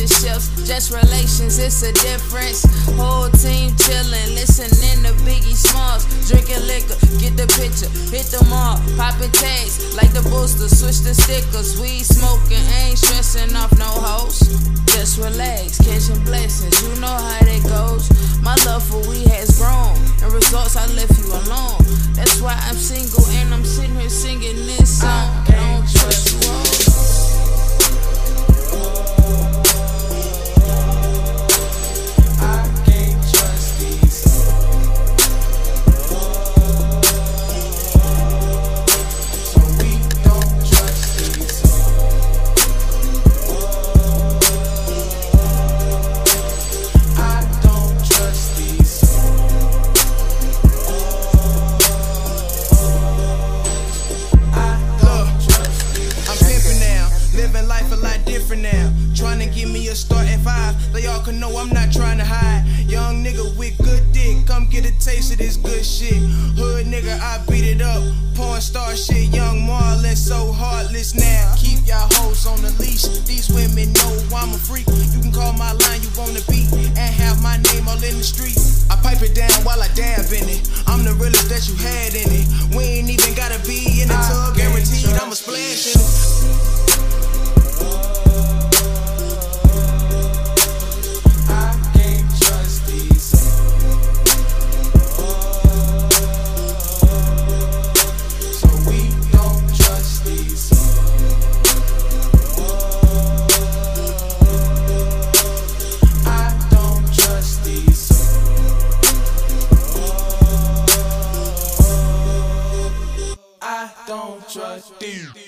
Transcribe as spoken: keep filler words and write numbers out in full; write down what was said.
relationships, just relations, it's a difference. Whole team chillin', listening to Biggie Smalls, drinking liquor, get the picture, hit them all, popping tags like the booster, switch the stickers, weed smoking, ain't stressing off no hoes. Just relax, catching blessings, you know how that goes. My love for weed has grown, and results I left you alone. That's why I'm single and I'm sitting here singing this song. I don't trust you all. Now, trying to give me a start at five, so y'all can know I'm not trying to hide. Young nigga with good dick, come get a taste of this good shit. Hood nigga, I beat it up, porn star shit. Young Marlon, so heartless now. Keep y'all hoes on the leash. These women know I'm a freak. You can call my line, you wanna beat, and have my name all in the street. I pipe it down while I dab in it. I'm the realest that you had in it. We ain't even gotta be in the tub, guaranteed I'ma splash in it. Don't trust these.